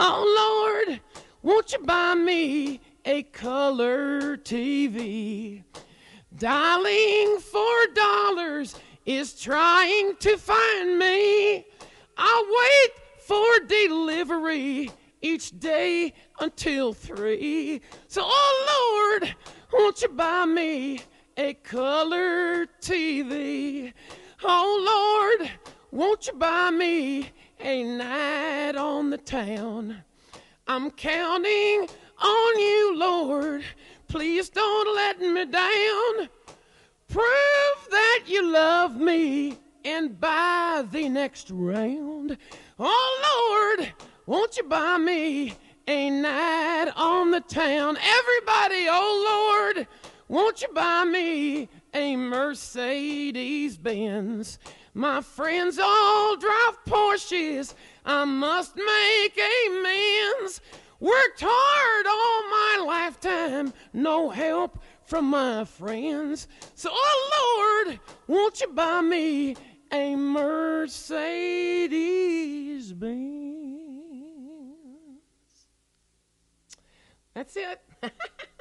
Oh Lord, won't you buy me a color TV? Dialing $4 is trying to find me. I wait for delivery each day until 3. So, oh Lord, won't you buy me a color TV? Oh Lord, won't you buy me a night on the town? I'm counting on you, Lord. Please don't let me down. Prove that you love me and buy the next round. Oh Lord, won't you buy me a night on the town? Everybody, oh Lord, won't you buy me a Mercedes Benz? My friends all drive Porsches. I must make amends. Worked hard all my lifetime, no help from my friends. So, oh Lord, won't you buy me a Mercedes Benz? That's it.